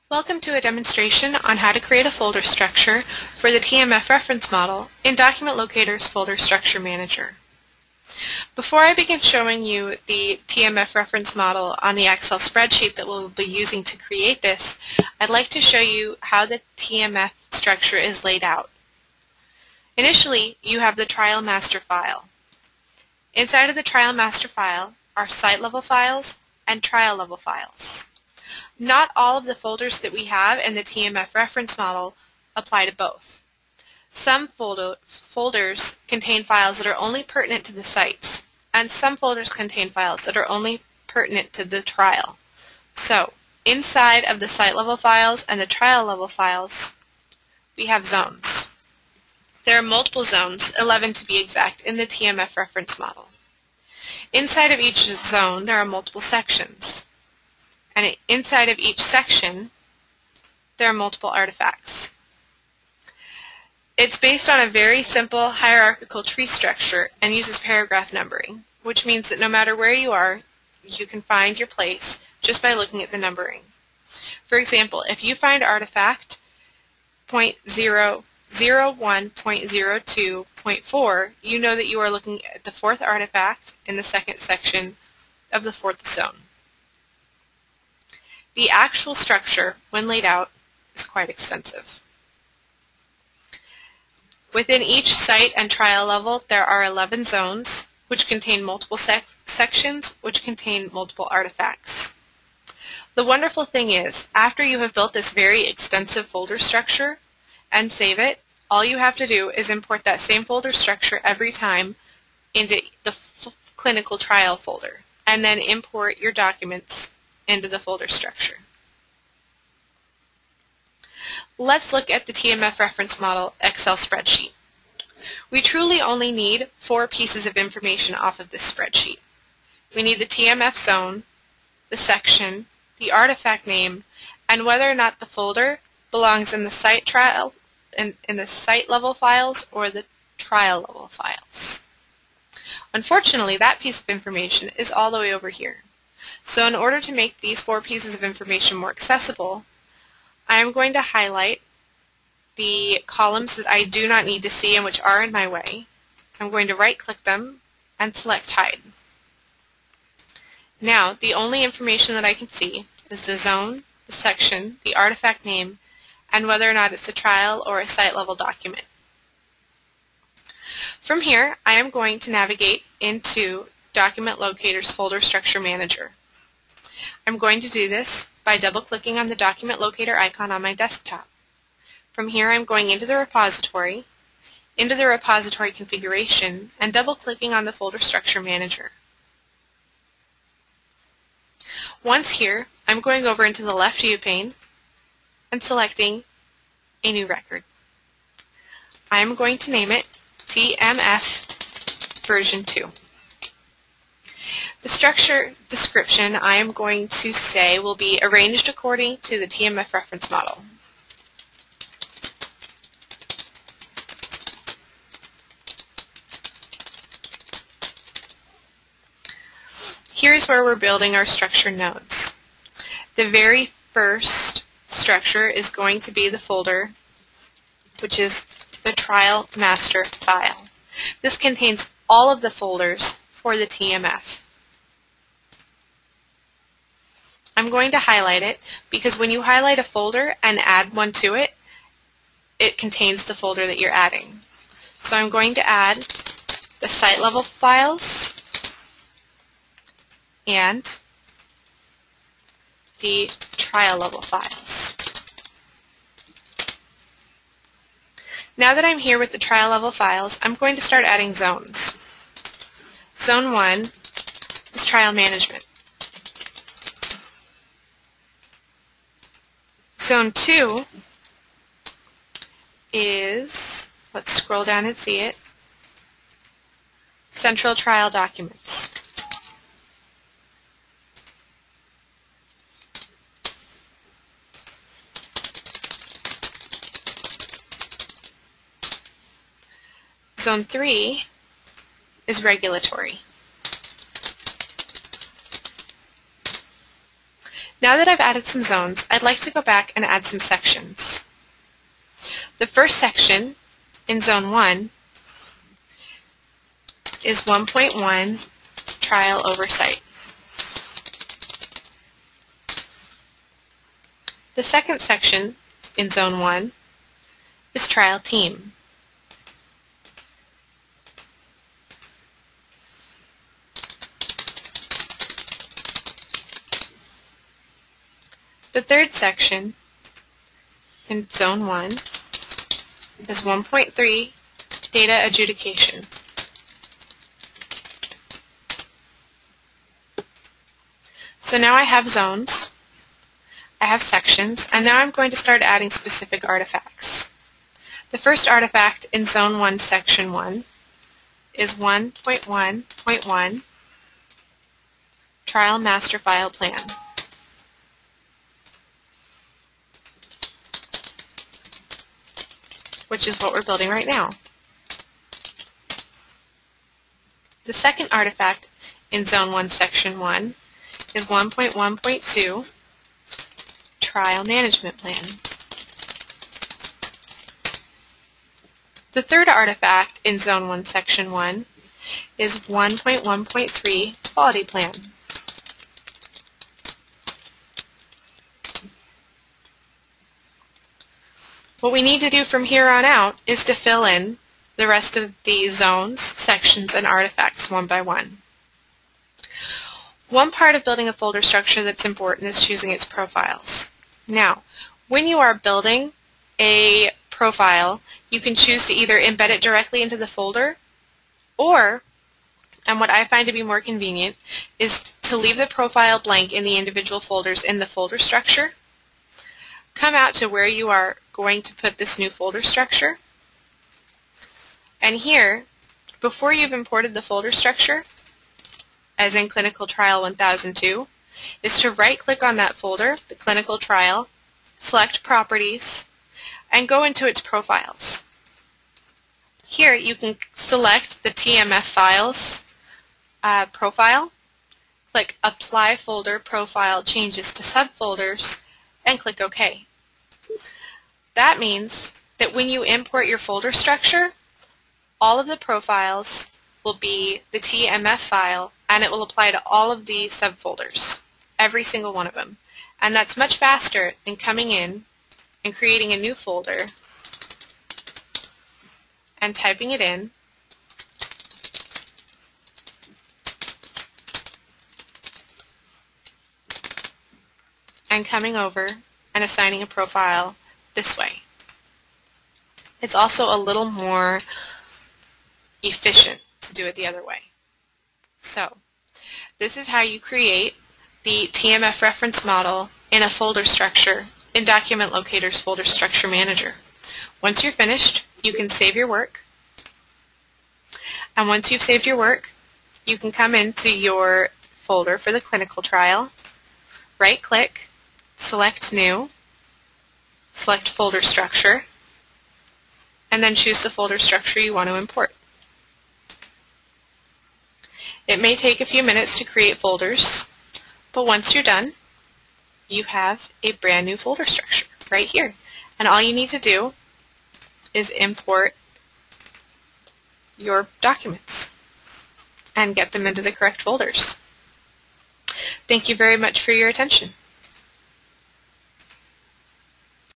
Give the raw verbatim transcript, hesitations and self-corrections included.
Welcome to a demonstration on how to create a folder structure for the T M F Reference Model in Document Locator's Folder Structure Manager. Before I begin showing you the T M F Reference Model on the Excel spreadsheet that we'll be using to create this, I'd like to show you how the T M F structure is laid out. Initially, you have the trial master file. Inside of the trial master file are site level files and trial level files. Not all of the folders that we have in the T M F reference model apply to both. Some folder, folders contain files that are only pertinent to the sites, and some folders contain files that are only pertinent to the trial. So, inside of the site level files and the trial level files, we have zones. There are multiple zones, eleven to be exact, in the T M F reference model. Inside of each zone, there are multiple sections. And inside of each section, there are multiple artifacts. It's based on a very simple hierarchical tree structure and uses paragraph numbering, which means that no matter where you are, you can find your place just by looking at the numbering. For example, if you find artifact zero point zero zero one point zero two point four, you know that you are looking at the fourth artifact in the second section of the fourth zone. The actual structure, when laid out, is quite extensive. Within each site and trial level, there are eleven zones, which contain multiple sec sections, which contain multiple artifacts. The wonderful thing is, after you have built this very extensive folder structure and save it, all you have to do is import that same folder structure every time into the f clinical trial folder, and then import your documents into the folder structure. Let's look at the T M F Reference Model Excel spreadsheet. We truly only need four pieces of information off of this spreadsheet. We need the T M F zone, the section, the artifact name, and whether or not the folder belongs in the site trial in, in the site level files or the trial level files. Unfortunately, that piece of information is all the way over here. So in order to make these four pieces of information more accessible, I am going to highlight the columns that I do not need to see and which are in my way. I'm going to right-click them and select Hide. Now, the only information that I can see is the zone, the section, the artifact name, and whether or not it's a trial or a site-level document. From here, I am going to navigate into Document Locator's Folder Structure Manager. I'm going to do this by double-clicking on the Document Locator icon on my desktop. From here, I'm going into the repository, into the repository configuration, and double-clicking on the Folder Structure Manager. Once here, I'm going over into the left view pane and selecting a new record. I'm going to name it T M F version two. The structure description I am going to say will be arranged according to the T M F reference model. Here's where we're building our structure nodes. The very first structure is going to be the folder, which is the trial master file. This contains all of the folders for the T M F. I'm going to highlight it because when you highlight a folder and add one to it, it contains the folder that you're adding. So I'm going to add the site level files and the trial level files. Now that I'm here with the trial level files, I'm going to start adding zones. Zone one is trial management. Zone two is, let's scroll down and see it, central trial documents. Zone three is regulatory. Now that I've added some zones, I'd like to go back and add some sections. The first section in Zone one is one point one Trial Oversight. The second section in Zone one is Trial Team. The third section in Zone one is one point three Data Adjudication. So now I have zones, I have sections, and now I'm going to start adding specific artifacts. The first artifact in Zone one, Section one is one point one point one Trial Master File Plan. Which is what we're building right now. The second artifact in Zone one, Section one is one point one point two Trial Management Plan. The third artifact in Zone one, Section one is one point one point three Quality Plan. What we need to do from here on out is to fill in the rest of the zones, sections, and artifacts one by one. One part of building a folder structure that's important is choosing its profiles. Now, when you are building a profile, you can choose to either embed it directly into the folder, or, and what I find to be more convenient, is to leave the profile blank in the individual folders in the folder structure. Come out to where you are going to put this new folder structure. And here, before you've imported the folder structure, as in Clinical Trial one thousand two, is to right-click on that folder, the Clinical Trial, select Properties, and go into its profiles. Here you can select the T M F Files uh, profile, click Apply Folder Profile Changes to Subfolders, and click OK. That means that when you import your folder structure, all of the profiles will be the T M F file, and it will apply to all of the subfolders, every single one of them. And that's much faster than coming in and creating a new folder and typing it in and coming over and assigning a profile this way. It's also a little more efficient to do it the other way. So, this is how you create the T M F Reference Model in a folder structure in Document Locator's Folder Structure Manager. Once you're finished, you can save your work. And once you've saved your work, you can come into your folder for the clinical trial, right-click, select New, select Folder Structure, and then choose the folder structure you want to import. It may take a few minutes to create folders, but once you're done, you have a brand new folder structure right here. And all you need to do is import your documents and get them into the correct folders. Thank you very much for your attention.